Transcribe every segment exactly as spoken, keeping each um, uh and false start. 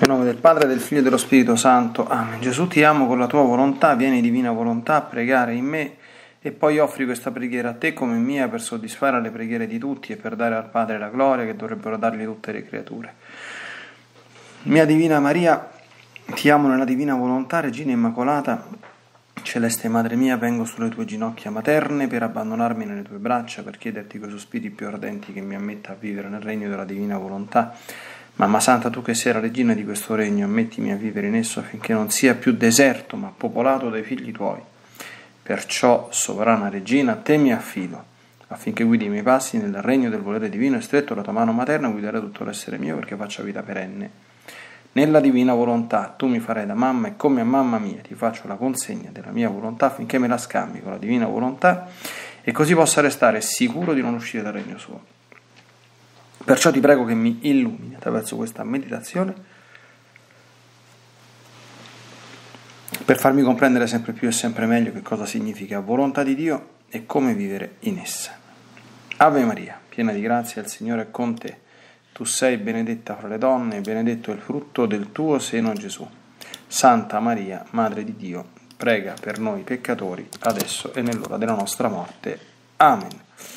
Nel nome del Padre, del Figlio e dello Spirito Santo. Amen. Gesù, ti amo con la tua volontà, vieni divina volontà a pregare in me e poi offri questa preghiera a te come mia per soddisfare le preghiere di tutti e per dare al Padre la gloria che dovrebbero dargli tutte le creature. Mia Divina Maria, ti amo nella divina volontà, Regina Immacolata, Celeste Madre mia, vengo sulle tue ginocchia materne per abbandonarmi nelle tue braccia, per chiederti coi sospiri più ardenti che mi ammetta a vivere nel regno della divina volontà. Mamma Santa, tu che sei la regina di questo regno, ammettimi a vivere in esso affinché non sia più deserto, ma popolato dai figli tuoi. Perciò, sovrana regina, a te mi affido, affinché guidi i miei passi nel regno del volere divino e stretto la tua mano materna guidare tutto l'essere mio perché faccia vita perenne. Nella divina volontà tu mi farai da mamma e come a mamma mia ti faccio la consegna della mia volontà affinché me la scambi con la divina volontà e così possa restare sicuro di non uscire dal regno suo. Perciò ti prego che mi illumini attraverso questa meditazione per farmi comprendere sempre più e sempre meglio che cosa significa volontà di Dio e come vivere in essa. Ave Maria, piena di grazia, il Signore è con te. Tu sei benedetta fra le donne e benedetto è il frutto del tuo seno, Gesù. Santa Maria, Madre di Dio, prega per noi peccatori, adesso e nell'ora della nostra morte. Amen.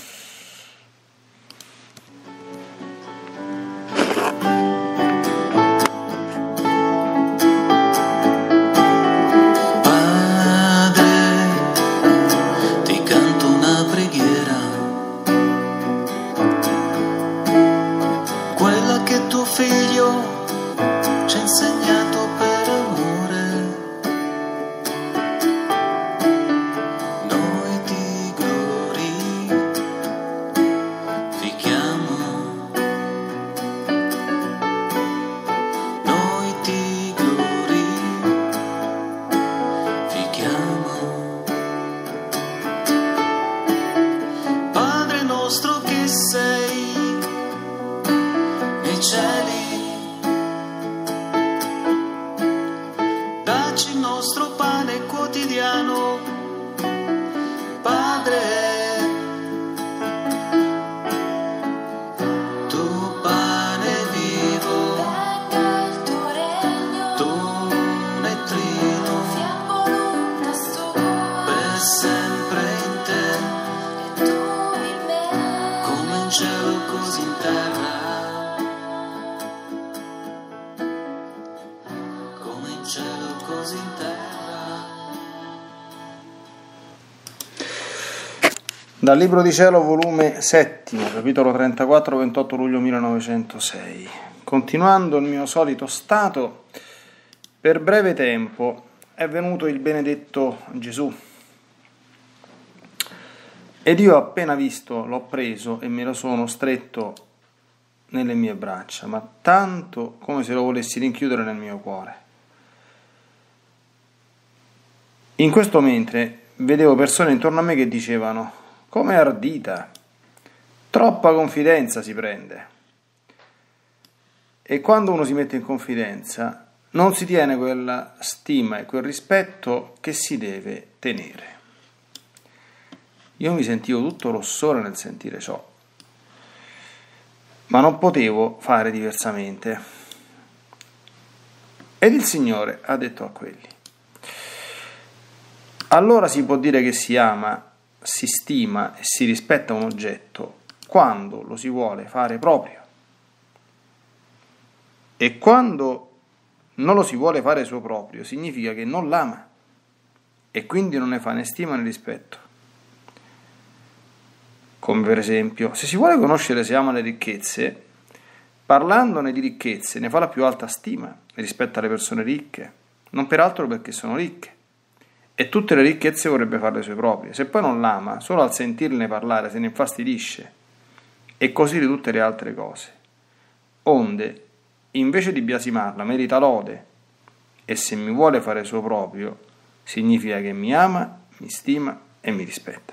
Dal Libro di Cielo, volume settimo, capitolo trentaquattro, ventotto luglio millenovecentosei. Continuando il mio solito stato, per breve tempo è venuto il benedetto Gesù. Ed io appena visto l'ho preso e me lo sono stretto nelle mie braccia, ma tanto come se lo volessi rinchiudere nel mio cuore. In questo mentre vedevo persone intorno a me che dicevano: come ardita, troppa confidenza si prende. E quando uno si mette in confidenza non si tiene quella stima e quel rispetto che si deve tenere. Io mi sentivo tutto rossore nel sentire ciò, ma non potevo fare diversamente. Ed il Signore ha detto a quelli: allora si può dire che si ama, si stima e si rispetta un oggetto quando lo si vuole fare proprio, e quando non lo si vuole fare suo proprio significa che non l'ama e quindi non ne fa né stima né rispetto. Come per esempio, se si vuole conoscere se ama le ricchezze, parlandone di ricchezze ne fa la più alta stima rispetto alle persone ricche, non peraltro perché sono ricche, e tutte le ricchezze vorrebbe farle sue proprie. Se poi non l'ama, solo al sentirne parlare se ne infastidisce, e così di tutte le altre cose. Onde, invece di biasimarla, merita lode, e se mi vuole fare suo proprio, significa che mi ama, mi stima e mi rispetta.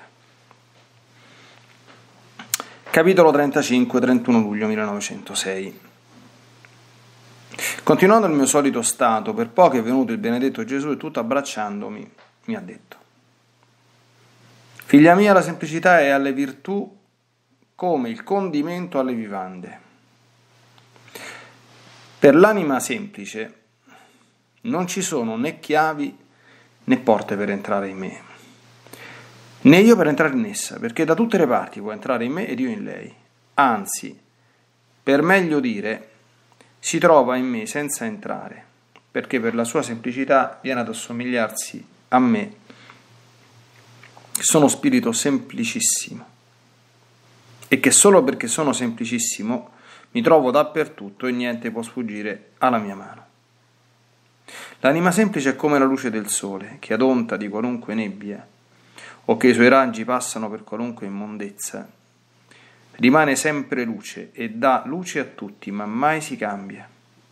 Capitolo trentacinque, trentuno luglio millenovecentosei. Continuando il mio solito stato, per poco è venuto il benedetto Gesù e tutto abbracciandomi mi ha detto: figlia mia, la semplicità è alle virtù come il condimento alle vivande. Per l'anima semplice non ci sono né chiavi né porte per entrare in me, né io per entrare in essa, perché da tutte le parti può entrare in me ed io in lei. Anzi, per meglio dire, si trova in me senza entrare, perché per la sua semplicità viene ad assomigliarsi a me, che sono spirito semplicissimo, e che solo perché sono semplicissimo mi trovo dappertutto e niente può sfuggire alla mia mano. L'anima semplice è come la luce del sole, che ad onta di qualunque nebbia, o che i suoi raggi passano per qualunque immondezza, rimane sempre luce e dà luce a tutti, ma mai si cambia.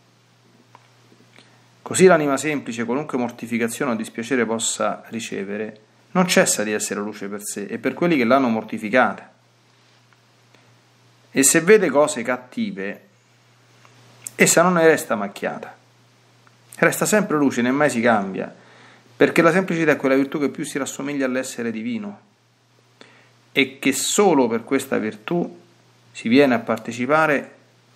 Così l'anima semplice, qualunque mortificazione o dispiacere possa ricevere, non cessa di essere luce per sé e per quelli che l'hanno mortificata. E se vede cose cattive, essa non ne resta macchiata. Resta sempre luce, né mai si cambia, perché la semplicità è quella virtù che più si rassomiglia all'essere divino e che solo per questa virtù si viene a partecipare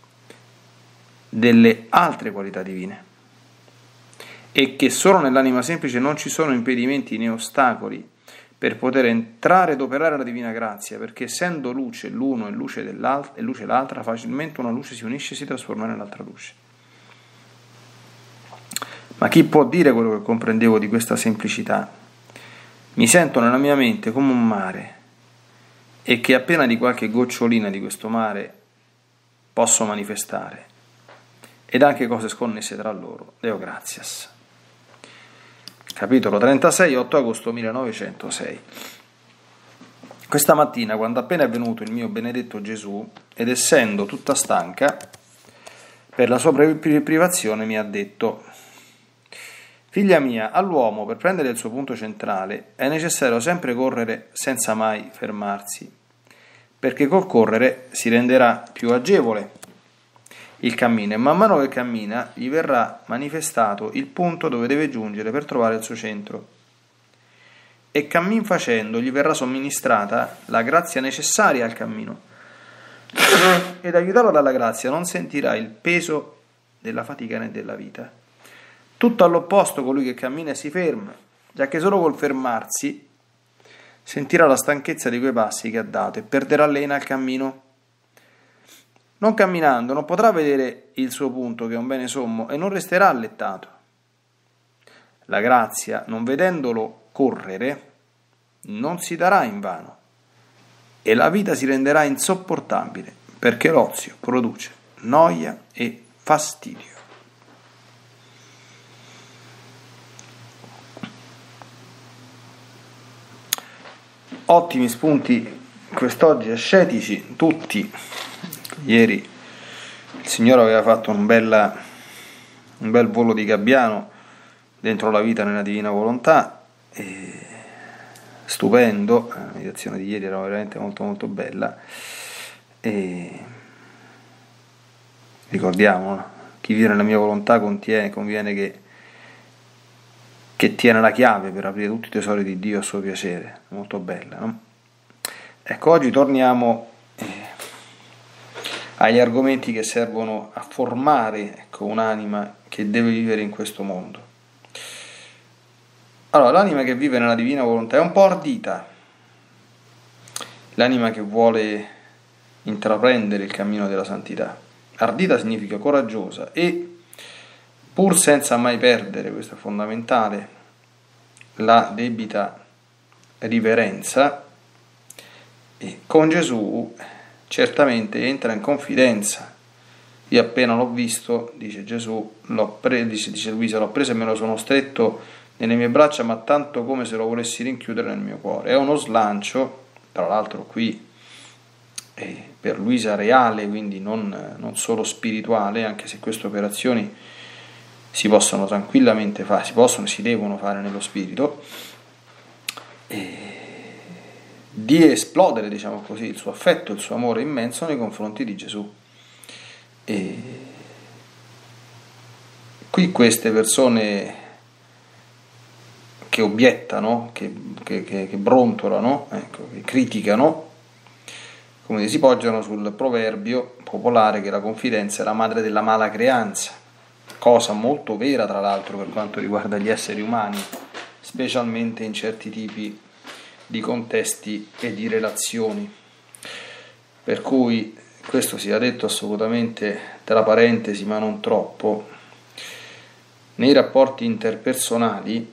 delle altre qualità divine e che solo nell'anima semplice non ci sono impedimenti né ostacoli per poter entrare ed operare la divina grazia, perché essendo luce l'uno e luce, dell'altro, e luce l'altra, facilmente una luce si unisce e si trasforma nell'altra luce. Ma chi può dire quello che comprendevo di questa semplicità? Mi sento nella mia mente come un mare, e che appena di qualche gocciolina di questo mare posso manifestare, ed anche cose sconnesse tra loro. Deo gratias. Capitolo trentasei, otto agosto millenovecentosei. Questa mattina, quando appena è venuto il mio benedetto Gesù, ed essendo tutta stanca per la sua privazione, mi ha detto: figlia mia, all'uomo per prendere il suo punto centrale è necessario sempre correre senza mai fermarsi, perché col correre si renderà più agevole il cammino e man mano che cammina gli verrà manifestato il punto dove deve giungere per trovare il suo centro. E cammin facendo gli verrà somministrata la grazia necessaria al cammino ed aiutato dalla grazia non sentirà il peso della fatica né della vita. Tutto all'opposto colui che cammina e si ferma, giacché solo col fermarsi sentirà la stanchezza di quei passi che ha dato e perderà lena al cammino. Non camminando non potrà vedere il suo punto, che è un bene sommo, e non resterà allettato. La grazia, non vedendolo correre, non si darà invano, e la vita si renderà insopportabile, perché l'ozio produce noia e fastidio. Ottimi spunti quest'oggi ascetici, tutti. Ieri il Signore aveva fatto un, bella, un bel volo di gabbiano dentro la vita nella divina volontà, e stupendo, la meditazione di ieri era veramente molto molto bella, e ricordiamo, no? Chi vive nella mia volontà contiene, conviene che che tiene la chiave per aprire tutti i tesori di Dio a suo piacere, molto bella, no? Ecco, oggi torniamo eh, agli argomenti che servono a formare, ecco, un'anima che deve vivere in questo mondo. Allora, l'anima che vive nella divina volontà è un po' ardita, l'anima che vuole intraprendere il cammino della santità. Ardita significa coraggiosa e pur senza mai perdere, questo è fondamentale, la debita riverenza, e con Gesù certamente entra in confidenza. Io appena l'ho visto, dice Gesù, l'ho pre- dice, dice Luisa, l'ho preso e me lo sono stretto nelle mie braccia, ma tanto come se lo volessi rinchiudere nel mio cuore. È uno slancio, tra l'altro qui è per Luisa reale, quindi non, non solo spirituale, anche se queste operazioni si possono tranquillamente fare, si possono e si devono fare nello spirito, e di esplodere, diciamo così, il suo affetto, il suo amore immenso nei confronti di Gesù. E qui queste persone che obiettano, che, che, che, che brontolano, ecco, che criticano, come si poggiano sul proverbio popolare che la confidenza è la madre della mala creanza. cosa molto vera tra l'altro per quanto riguarda gli esseri umani, specialmente in certi tipi di contesti e di relazioni. Per cui questo sia detto assolutamente tra parentesi, ma non troppo, nei rapporti interpersonali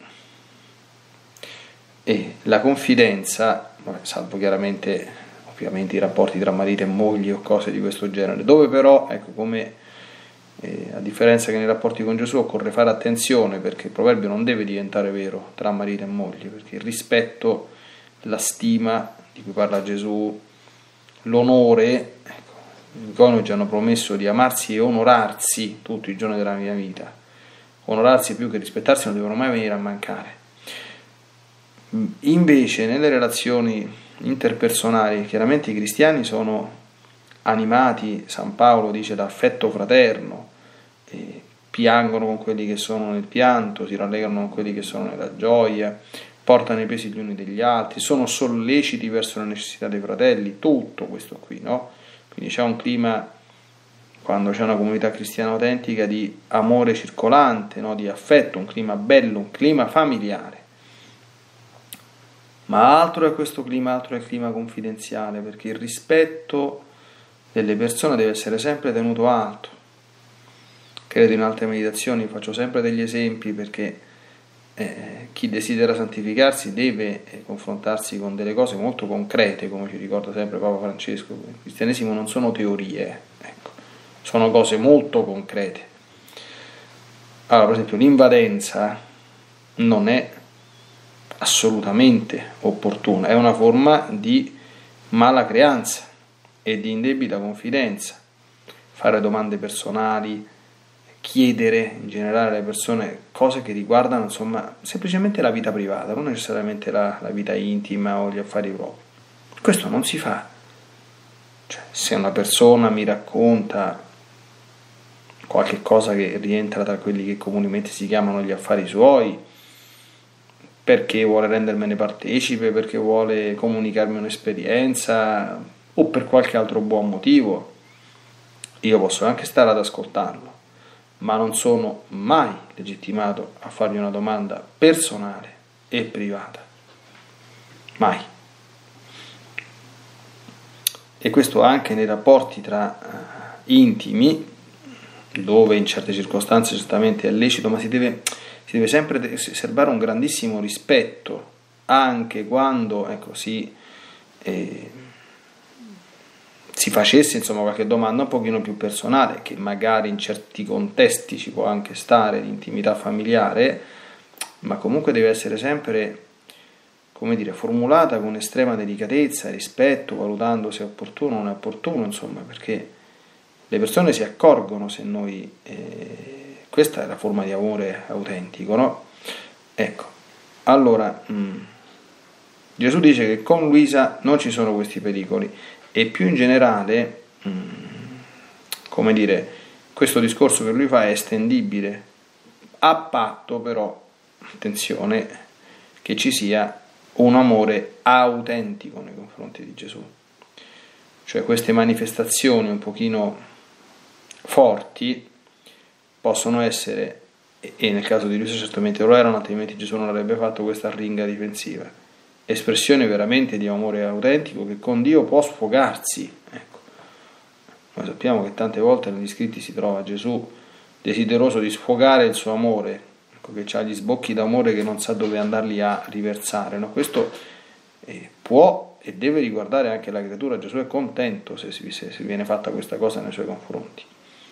e la confidenza, salvo chiaramente ovviamente i rapporti tra marito e moglie o cose di questo genere, dove però, ecco, come eh, a differenza che nei rapporti con Gesù occorre fare attenzione, perché il proverbio non deve diventare vero tra marito e moglie, perché il rispetto, la stima di cui parla Gesù, l'onore, ecco, i coniugi hanno promesso di amarsi e onorarsi tutti i giorni della mia vita. Onorarsi più che rispettarsi non devono mai venire a mancare. Invece nelle relazioni interpersonali chiaramente i cristiani sono animati, San Paolo dice, da affetto fraterno, e piangono con quelli che sono nel pianto, si rallegrano con quelli che sono nella gioia, portano i pesi gli uni degli altri, sono solleciti verso le necessità dei fratelli, tutto questo qui, no? Quindi c'è un clima, quando c'è una comunità cristiana autentica, di amore circolante, no? Di affetto, un clima bello, un clima familiare. Ma altro è questo clima, altro è il clima confidenziale, perché il rispetto delle persone deve essere sempre tenuto alto. Credo in altre meditazioni, faccio sempre degli esempi, perché eh, chi desidera santificarsi deve eh, confrontarsi con delle cose molto concrete, come ci ricorda sempre Papa Francesco. Il cristianesimo non sono teorie, ecco, sono cose molto concrete. Allora, per esempio, l'invadenza non è assolutamente opportuna, è una forma di mala creanza e di indebita confidenza. Fare domande personali, chiedere in generale alle persone cose che riguardano, insomma, semplicemente la vita privata, non necessariamente la, la vita intima o gli affari propri. Questo non si fa. Cioè, se una persona mi racconta qualche cosa che rientra tra quelli che comunemente si chiamano gli affari suoi, perché vuole rendermene partecipe, perché vuole comunicarmi un'esperienza o per qualche altro buon motivo, io posso anche stare ad ascoltarlo, ma non sono mai legittimato a fargli una domanda personale e privata. Mai. E questo anche nei rapporti tra uh, intimi, dove in certe circostanze certamente è lecito, ma si deve... si deve sempre serbare un grandissimo rispetto, anche quando ecco, si, eh, si facesse insomma qualche domanda un pochino più personale, che magari in certi contesti ci può anche stare, di intimità familiare, ma comunque deve essere sempre, come dire, formulata con estrema delicatezza, rispetto, valutando se è opportuno o non è opportuno, insomma, perché le persone si accorgono se noi... Eh, questa è la forma di amore autentico, no? Ecco, allora, mh, Gesù dice che con Luisa non ci sono questi pericoli, e più in generale, mh, come dire, questo discorso che lui fa è estendibile, a patto però, attenzione, che ci sia un amore autentico nei confronti di Gesù. Cioè queste manifestazioni un pochino forti possono essere, e nel caso di Luisa certamente lo erano, altrimenti Gesù non avrebbe fatto questa arringa difensiva, espressione veramente di amore autentico che con Dio può sfogarsi. Ecco. Noi sappiamo che tante volte negli scritti si trova Gesù desideroso di sfogare il suo amore, ecco, che ha gli sbocchi d'amore che non sa dove andarli a riversare, no? Questo eh, può e deve riguardare anche la creatura. Gesù è contento se, si, se, se viene fatta questa cosa nei suoi confronti.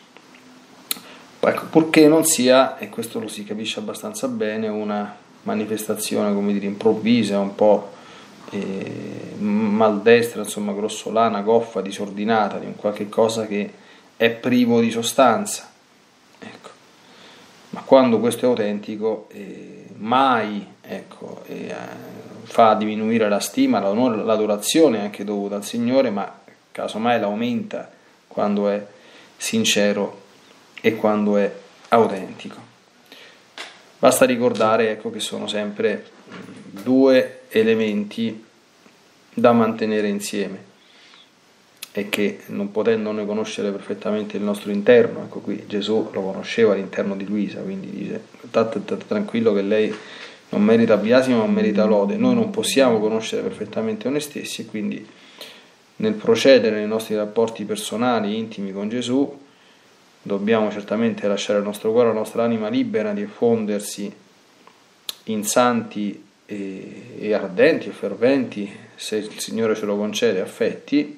Ecco, purché non sia, e questo lo si capisce abbastanza bene, una manifestazione, come dire, improvvisa, un po' eh, maldestra, insomma, grossolana, goffa, disordinata, di un qualche cosa che è privo di sostanza. Ecco. Ma quando questo è autentico, eh, mai ecco, eh, fa diminuire la stima, l'onore, l'adorazione anche dovuta al Signore, ma casomai l'aumenta quando è sincero e quando è autentico. Basta ricordare ecco, che sono sempre due elementi da mantenere insieme: e che non potendo noi conoscere perfettamente il nostro interno, ecco qui Gesù lo conosceva all'interno di Luisa, quindi dice state tranquillo che lei non merita biasimo ma merita lode. Noi non possiamo conoscere perfettamente noi stessi e quindi nel procedere nei nostri rapporti personali, intimi con Gesù, dobbiamo certamente lasciare il nostro cuore, la nostra anima libera di fondersi in santi e, e ardenti e ferventi, se il Signore ce lo concede, affetti,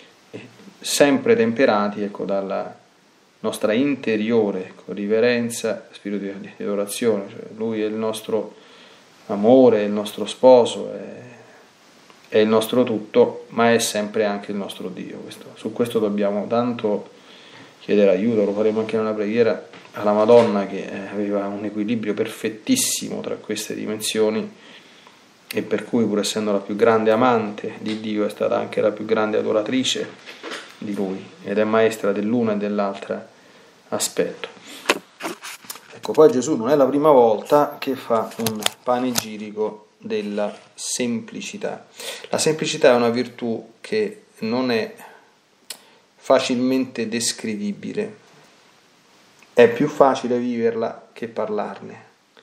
sempre temperati, ecco, dalla nostra interiore, ecco, riverenza, spirito di adorazione. Cioè, Lui è il nostro amore, è il nostro sposo, è, è il nostro tutto, ma è sempre anche il nostro Dio. Questo, su questo dobbiamo tanto chiedere aiuto, lo faremo anche nella preghiera alla Madonna, che aveva un equilibrio perfettissimo tra queste dimensioni e per cui, pur essendo la più grande amante di Dio, è stata anche la più grande adoratrice di Lui ed è maestra dell'uno e dell'altro aspetto. Ecco, poi Gesù non è la prima volta che fa un panegirico della semplicità. La semplicità è una virtù che non è facilmente descrivibile, è più facile viverla che parlarne,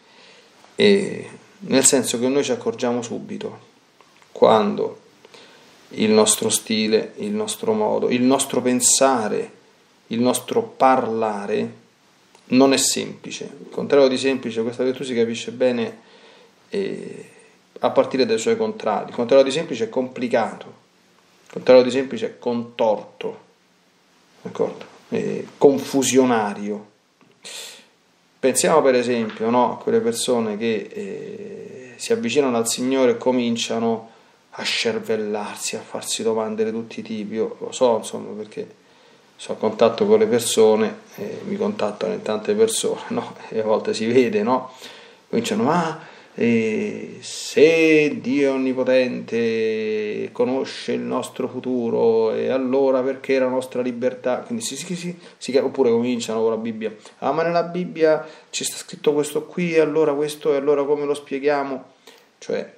e nel senso che noi ci accorgiamo subito quando il nostro stile, il nostro modo, il nostro pensare, il nostro parlare non è semplice. Il contrario di semplice, questa virtù si capisce bene eh, a partire dai suoi contrari. Il contrario di semplice è complicato, il contrario di semplice è contorto, d'accordo? Eh, confusionario. Pensiamo per esempio, no, a quelle persone che eh, si avvicinano al Signore e cominciano a scervellarsi, a farsi domande di tutti i tipi. Io lo so, insomma, perché sono a contatto con le persone, eh, mi contattano in tante persone, no? E a volte si vede, no? Cominciano, ma eh, se Dio è onnipotente, conosce il nostro futuro, e allora perché la nostra libertà? Quindi si, si, si, si, oppure cominciano con la Bibbia, ah, ma nella Bibbia ci sta scritto questo qui, e allora questo, e allora come lo spieghiamo? Cioè,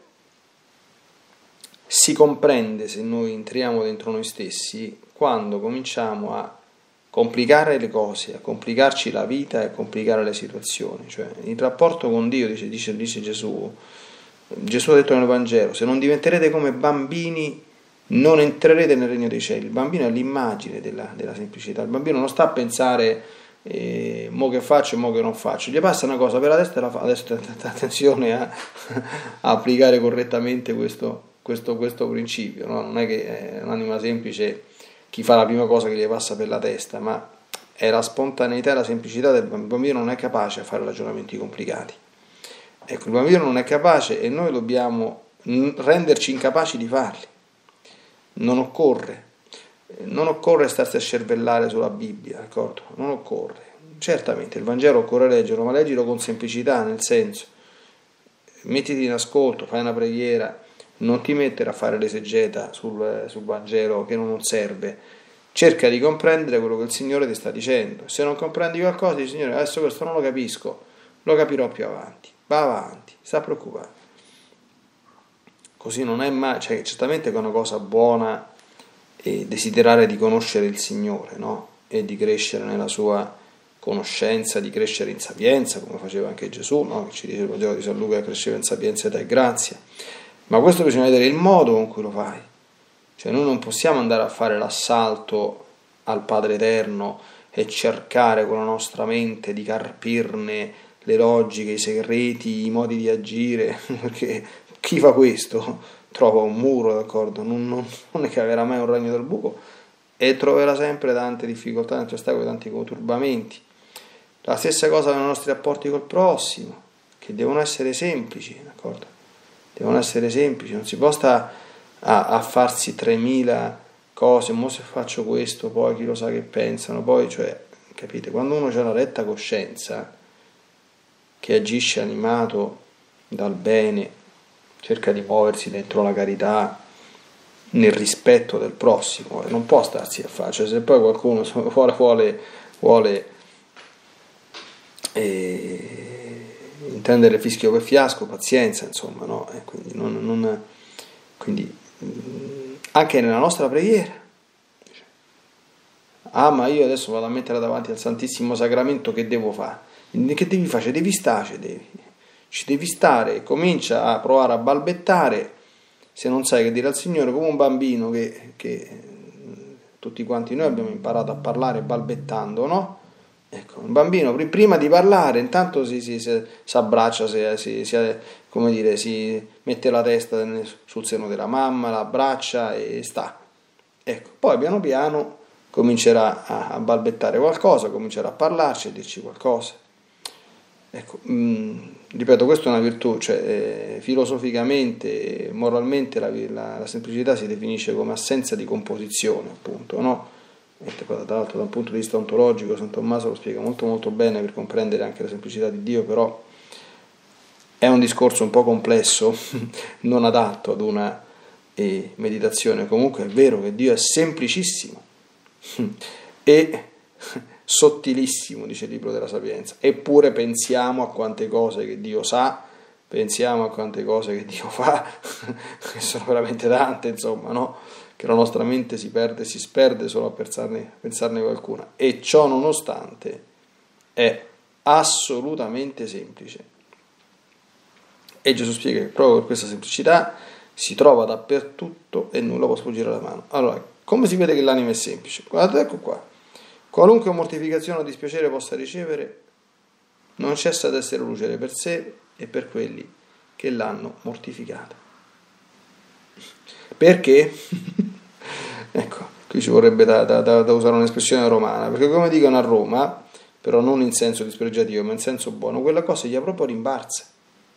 si comprende, se noi entriamo dentro noi stessi, quando cominciamo a complicare le cose, a complicarci la vita e a complicare le situazioni. Cioè, il rapporto con Dio, dice, dice, dice Gesù, Gesù ha detto nel Vangelo, se non diventerete come bambini non entrerete nel regno dei cieli. Il bambino è l'immagine della, della semplicità. Il bambino non sta a pensare eh, mo che faccio e mo che non faccio, gli passa una cosa per la testa e la fa. Adesso attenzione a, a applicare correttamente questo Questo, questo principio, no? Non è che è un'anima semplice chi fa la prima cosa che gli passa per la testa, ma è la spontaneità e la semplicità del bambino. Il bambino non è capace a fare ragionamenti complicati. Ecco, il bambino non è capace e noi dobbiamo renderci incapaci di farli. Non occorre, non occorre starsi a scervellare sulla Bibbia, d'accordo? Non occorre. Certamente il Vangelo occorre leggerlo, ma leggilo con semplicità, nel senso, mettiti in ascolto, fai una preghiera. Non ti mettere a fare l'esegeta sul, sul Vangelo che non serve, cerca di comprendere quello che il Signore ti sta dicendo. Se non comprendi qualcosa, dici, Signore, adesso questo non lo capisco, lo capirò più avanti, va avanti, sta preoccupato. Così non è mai, cioè certamente che è una cosa buona eh, desiderare di conoscere il Signore, no? E di crescere nella sua conoscenza, di crescere in sapienza, come faceva anche Gesù, no? Che ci dice il Vangelo di San Luca, che cresceva in sapienza e grazia. Ma questo bisogna vedere il modo con cui lo fai. Cioè noi non possiamo andare a fare l'assalto al Padre Eterno e cercare con la nostra mente di carpirne le logiche, i segreti, i modi di agire, perché chi fa questo trova un muro, d'accordo? Non, non, non è che avrà mai un ragno del buco e troverà sempre tante difficoltà, tanti ostacoli, tanti conturbamenti. La stessa cosa nei nostri rapporti col prossimo, che devono essere semplici, d'accordo? Devono essere semplici, non si può stare a, a farsi tremila cose, mo se faccio questo, poi chi lo sa che pensano, poi, cioè, capite, quando uno ha la retta coscienza, che agisce animato dal bene, cerca di muoversi dentro la carità, nel rispetto del prossimo, non può starsi a fare, cioè se poi qualcuno vuole, vuole, vuole eh, intendere fischio per fiasco, pazienza, insomma, no? E quindi, non, non, quindi anche nella nostra preghiera ah ma io adesso vado a mettere davanti al Santissimo Sacramento, che devo fare? Che devi fare? Ci devi stare, ci devi, ci devi stare, comincia a provare a balbettare, se non sai che dire al Signore, come un bambino che, che tutti quanti noi abbiamo imparato a parlare balbettando, no? Ecco, un bambino prima di parlare intanto si, si, si, si abbraccia, si, si, si, come dire, si mette la testa sul seno della mamma, la abbraccia e sta. Ecco, poi piano piano comincerà a, a balbettare qualcosa, comincerà a parlarci, a dirci qualcosa. Ecco, mh, ripeto, questa è una virtù, cioè eh, filosoficamente, moralmente la, la, la semplicità si definisce come assenza di composizione, appunto, no? Tra l'altro da un punto di vista ontologico San Tommaso lo spiega molto molto bene per comprendere anche la semplicità di Dio, però è un discorso un po' complesso, non adatto ad una eh, meditazione. Comunque è vero che Dio è semplicissimo e sottilissimo, dice il libro della Sapienza, eppure pensiamo a quante cose che Dio sa, pensiamo a quante cose che Dio fa, che sono veramente tante, insomma, no? Che la nostra mente si perde, si sperde solo a pensarne, pensarne qualcuna, e ciò nonostante è assolutamente semplice. E Gesù spiega che proprio per questa semplicità si trova dappertutto e nulla può sfuggire alla mano. Allora, come si vede che l'anima è semplice? Guardate, ecco qua. Qualunque mortificazione o dispiacere possa ricevere, non cessa ad essere luce per sé e per quelli che l'hanno mortificata. Perché? Ecco, qui ci vorrebbe da, da, da usare un'espressione romana, perché come dicono a Roma, però non in senso dispregiativo, ma in senso buono, quella cosa gli ha proprio rimbalza.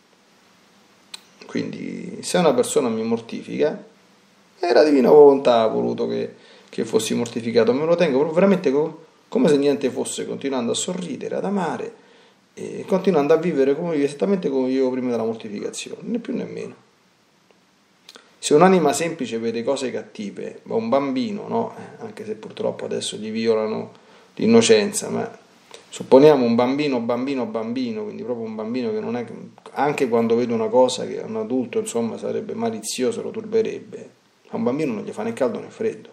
Quindi, se una persona mi mortifica, è la divina volontà ha voluto che, che fossi mortificato, me lo tengo proprio veramente come, come se niente fosse, continuando a sorridere, ad amare, e continuando a vivere come, esattamente come vivevo prima della mortificazione, né più né meno. Se un'anima semplice vede cose cattive, ma un bambino, no? Anche se purtroppo adesso gli violano l'innocenza, ma supponiamo un bambino, bambino, bambino, quindi proprio un bambino che non è, anche quando vede una cosa che un adulto, insomma, sarebbe malizioso, lo turberebbe, a un bambino non gli fa né caldo né freddo.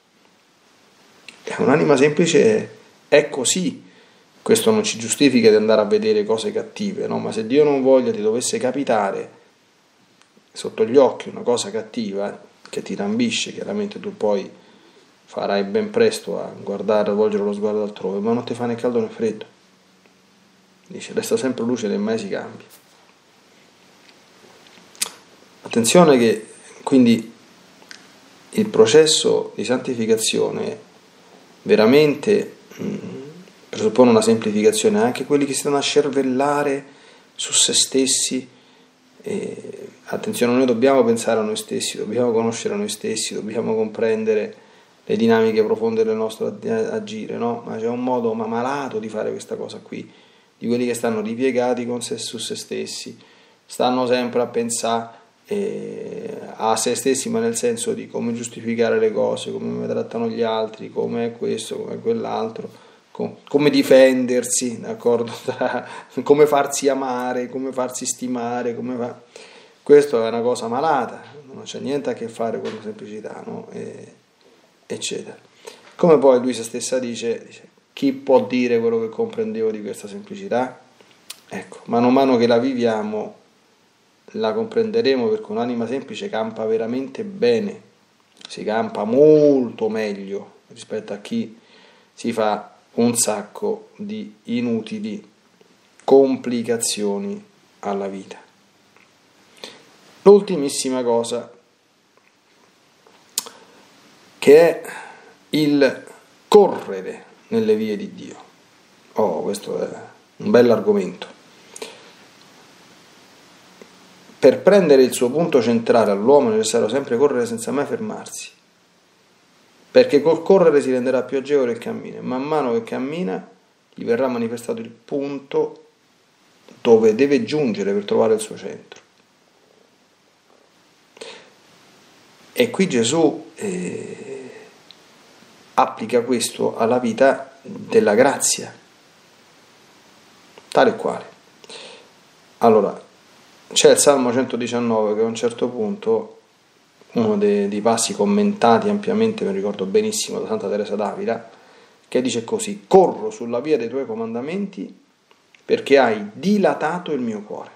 E un'anima semplice è così. Questo non ci giustifica di andare a vedere cose cattive, no? Ma se Dio non voglia ti dovesse capitare sotto gli occhi una cosa cattiva che ti rambisce, chiaramente tu poi farai ben presto a guardare, a volgere lo sguardo altrove, ma non ti fa né caldo né freddo. Dice, resta sempre luce e mai si cambia. Attenzione che quindi il processo di santificazione veramente mh, presuppone una semplificazione. Anche quelli che stanno a scervellare su se stessi, e, attenzione, noi dobbiamo pensare a noi stessi, dobbiamo conoscere noi stessi, dobbiamo comprendere le dinamiche profonde del nostro agire, no? Ma c'è un modo ma malato di fare questa cosa qui, di quelli che stanno ripiegati con se, su se stessi, stanno sempre a pensare eh, a se stessi, ma nel senso di come giustificare le cose, come trattano gli altri, come è questo, come è quell'altro, come difendersi, d'accordo? Come farsi amare, come farsi stimare, come fa... Questo è una cosa malata, non c'è niente a che fare con la semplicità, no? E, eccetera. Come poi lui stessa dice, dice, chi può dire quello che comprendevo di questa semplicità? Ecco, mano a mano che la viviamo la comprenderemo, perché un'anima semplice campa veramente bene, si campa molto meglio rispetto a chi si fa un sacco di inutili complicazioni alla vita. L'ultimissima cosa, che è il correre nelle vie di Dio. Oh, questo è un bell'argomento. Per prendere il suo punto centrale all'uomo è necessario sempre correre senza mai fermarsi, perché col correre si renderà più agevole il cammino, e man mano che cammina gli verrà manifestato il punto dove deve giungere per trovare il suo centro. E qui Gesù eh, applica questo alla vita della grazia, tale e quale. Allora, c'è il Salmo centodiciannove che a un certo punto, uno dei, dei passi commentati ampiamente, mi ricordo benissimo, da Santa Teresa d'Avila, che dice così: corro sulla via dei tuoi comandamenti perché hai dilatato il mio cuore.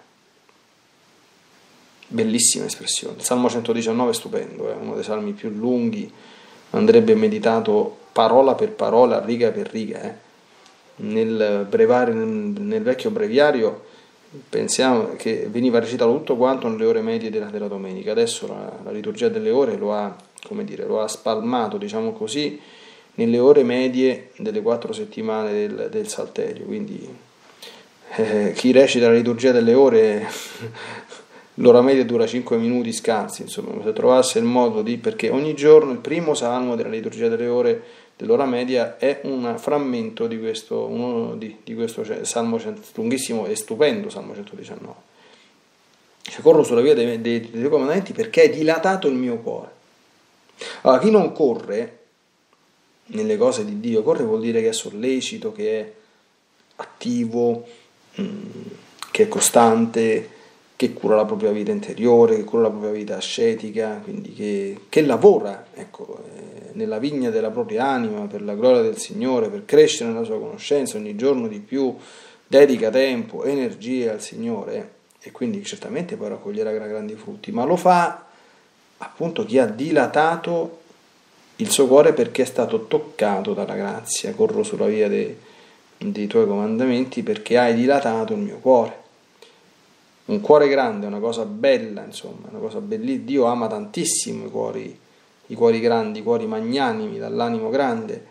Bellissima espressione. Il Salmo centodiciannove è stupendo, è uno dei salmi più lunghi, andrebbe meditato parola per parola, riga per riga. Eh. Nel, brevario, nel, nel vecchio breviario pensiamo che veniva recitato tutto quanto nelle ore medie della, della domenica. Adesso la, la liturgia delle ore lo ha, come dire, lo ha spalmato, diciamo così, nelle ore medie delle quattro settimane del, del Salterio. Quindi eh, chi recita la liturgia delle ore l'ora media dura cinque minuti scarsi, insomma, se trovasse il modo di, perché ogni giorno il primo salmo della liturgia delle ore dell'ora media è un frammento di questo, uno di, di questo salmo lunghissimo e stupendo, Salmo centodiciannove. Cioè, corro sulla via dei, dei, dei tuoi comandamenti perché hai dilatato il mio cuore. Allora, chi non corre nelle cose di Dio, corre vuol dire che è sollecito, che è attivo, che è costante, che cura la propria vita interiore, che cura la propria vita ascetica, quindi che, che lavora, ecco, eh, nella vigna della propria anima per la gloria del Signore, per crescere nella sua conoscenza ogni giorno di più, dedica tempo, energie al Signore, e quindi certamente poi raccoglierà grandi frutti, ma lo fa appunto chi ha dilatato il suo cuore perché è stato toccato dalla grazia. Corro sulla via dei, dei tuoi comandamenti perché hai dilatato il mio cuore. Un cuore grande è una cosa bella, insomma, una cosa bellissima. Dio ama tantissimo i cuori, i cuori grandi, i cuori magnanimi, dall'animo grande.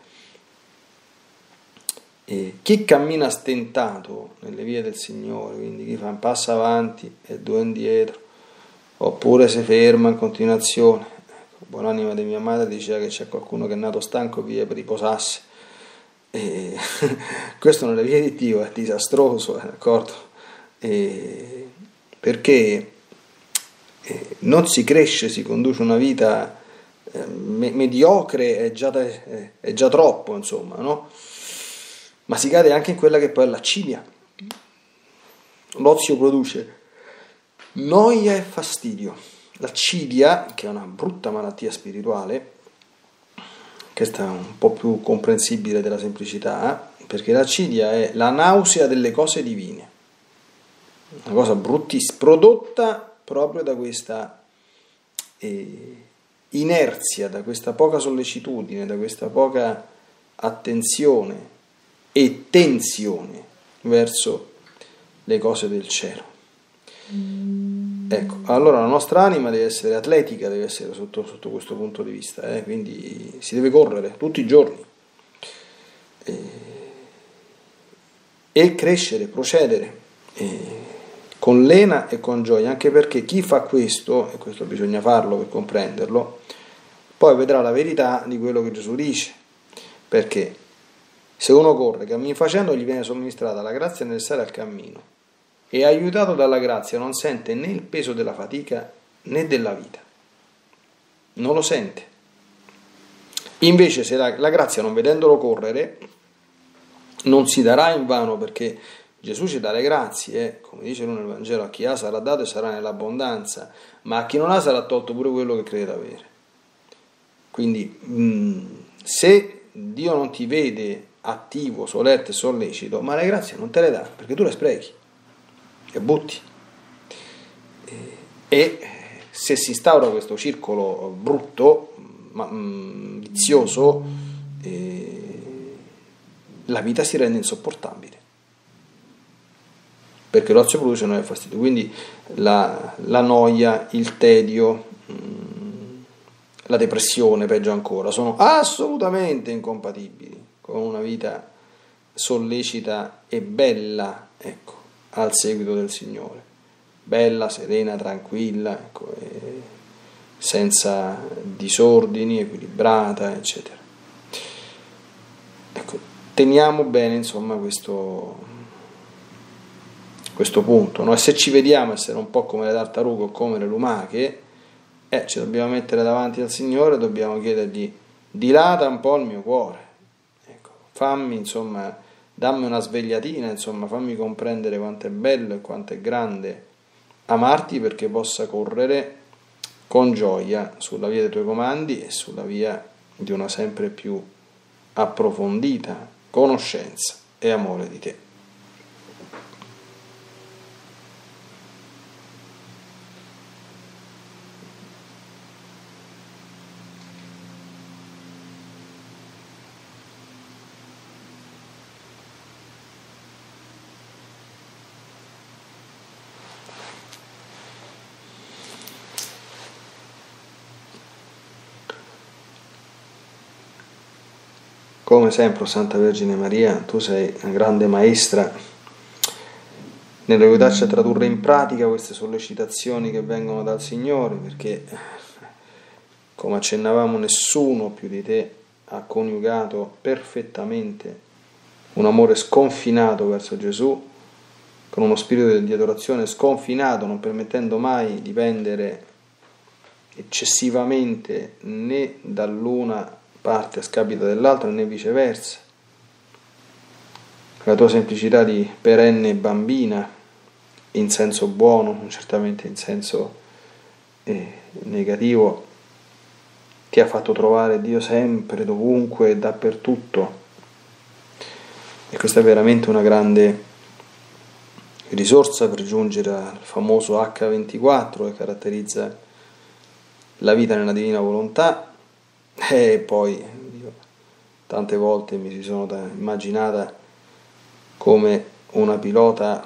E chi cammina stentato nelle vie del Signore, quindi chi fa un passo avanti e due indietro, oppure si ferma in continuazione. Ecco, buon'anima di mia madre diceva che c'è qualcuno che è nato stanco via per riposarsi. E questo nelle vie di Dio è disastroso, d'accordo? E perché eh, non si cresce, si conduce una vita eh, me- mediocre, è già, è, è già troppo, insomma, no? Ma si cade anche in quella che poi è l'accidia. L'ozio produce noia e fastidio. L'accidia, che è una brutta malattia spirituale, questa è un po' più comprensibile della semplicità, perché l'accidia è la nausea delle cose divine. Una cosa bruttissima, prodotta proprio da questa eh, inerzia, da questa poca sollecitudine, da questa poca attenzione e tensione verso le cose del cielo. Ecco, allora la nostra anima deve essere atletica, deve essere sotto, sotto questo punto di vista, eh? Quindi si deve correre tutti i giorni eh, e crescere, procedere. Eh, con lena e con gioia, anche perché chi fa questo, e questo bisogna farlo per comprenderlo, poi vedrà la verità di quello che Gesù dice, perché se uno corre, cammin facendo, gli viene somministrata la grazia necessaria al cammino, e aiutato dalla grazia non sente né il peso della fatica né della vita, non lo sente. Invece se la, la grazia, non vedendolo correre, non si darà in vano, perché Gesù ci dà le grazie, eh, come dice lui nel Vangelo: a chi ha sarà dato e sarà nell'abbondanza, ma a chi non ha sarà tolto pure quello che crede avere. Quindi mh, se Dio non ti vede attivo, solerte e sollecito, ma le grazie non te le dà, perché tu le sprechi e butti. E, e se si instaura questo circolo brutto, ma, mh, vizioso, eh, la vita si rende insopportabile, perché l'ozio produce noia e fastidio. Quindi la, la noia, il tedio, mh, la depressione, peggio ancora, sono assolutamente incompatibili con una vita sollecita e bella, ecco, al seguito del Signore, bella, serena, tranquilla, ecco, e senza disordini, equilibrata, eccetera. Ecco, teniamo bene, insomma, questo questo punto, no? E se ci vediamo essere un po' come le tartarughe o come le lumache, eh, ci dobbiamo mettere davanti al Signore, dobbiamo chiedergli: dilata un po' il mio cuore, ecco, fammi, insomma, dammi una svegliatina, insomma, fammi comprendere quanto è bello e quanto è grande amarti, perché possa correre con gioia sulla via dei tuoi comandi e sulla via di una sempre più approfondita conoscenza e amore di te. Come sempre, Santa Vergine Maria, tu sei una grande maestra nell'aiutarci a tradurre in pratica queste sollecitazioni che vengono dal Signore, perché, come accennavamo, nessuno più di te ha coniugato perfettamente un amore sconfinato verso Gesù, con uno spirito di adorazione sconfinato, non permettendo mai di pendere eccessivamente né dall'una parte a scapito dell'altra né viceversa. La tua semplicità di perenne bambina, in senso buono, non certamente in senso eh, negativo, ti ha fatto trovare Dio sempre, dovunque e dappertutto, e questa è veramente una grande risorsa per giungere al famoso acca ventiquattro che caratterizza la vita nella divina volontà. E poi io tante volte mi si sono immaginata come una pilota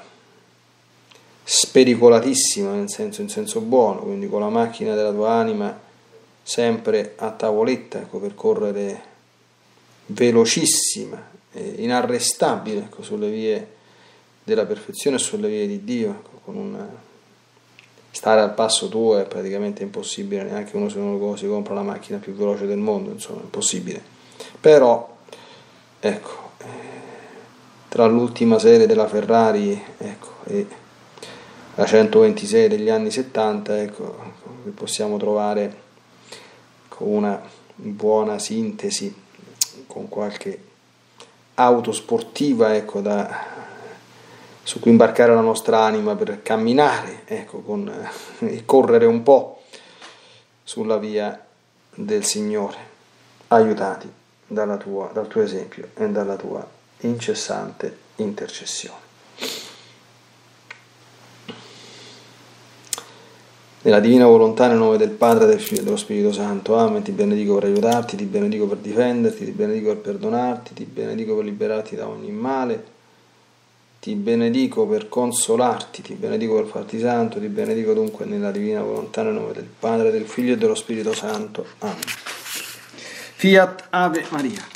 spericolatissima, nel senso, in senso buono, quindi con la macchina della tua anima sempre a tavoletta, ecco, per correre velocissima, eh, inarrestabile, ecco, sulle vie della perfezione e sulle vie di Dio, ecco, con un stare al passo tuo è praticamente impossibile, neanche uno se non si compra la macchina più veloce del mondo, insomma, è impossibile. Però, ecco, eh, tra l'ultima serie della Ferrari, ecco, e la centoventisei degli anni settanta, ecco, possiamo trovare con una buona sintesi, con qualche auto sportiva, ecco, da su cui imbarcare la nostra anima per camminare, ecco, con, eh, e correre un po' sulla via del Signore, aiutati dalla tua, dal tuo esempio e dalla tua incessante intercessione. Nella divina volontà, nel nome del Padre, del Figlio e dello Spirito Santo, amen. Ti benedico per aiutarti, ti benedico per difenderti, ti benedico per perdonarti, ti benedico per liberarti da ogni male, ti benedico per consolarti, ti benedico per farti santo, ti benedico dunque nella divina volontà, nel nome del Padre, del Figlio e dello Spirito Santo. Amen. Fiat Ave Maria.